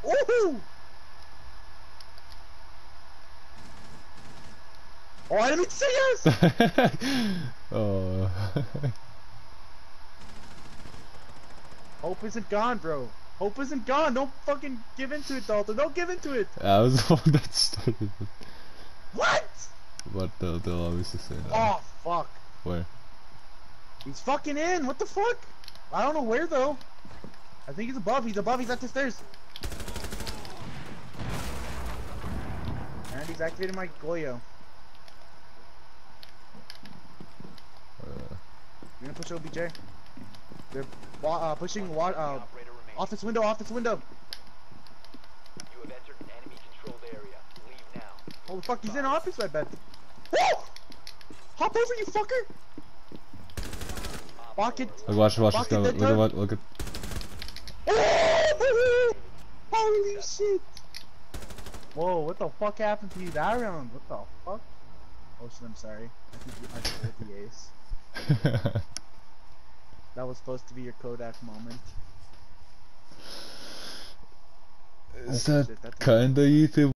Ooh! Oh, I didn't mean to say yes! Oh. Hope isn't gone, bro. Hope isn't gone. Don't fucking give into it, Dalton. Don't give into it. I was the one that started it. What? But they'll obviously say that. Oh, fuck. Where? He's fucking in. What the fuck? I don't know where, though. I think he's above. He's above. He's at the stairs. And he's activated my Goyo. You're gonna push OBJ. They're pushing off this window. Off this window. You have entered an enemy controlled area. Leave now. Holy fuck, he's in office, I bet. Woo! Hop over, you fucker! Bucket. Watch this guy. Look at. Oh! Holy shit! Whoa, what the fuck happened to you that round? What the fuck? Oh shit, I'm sorry. I think I scored the ace. That was supposed to be your Kodak moment. Is that kinda YouTube?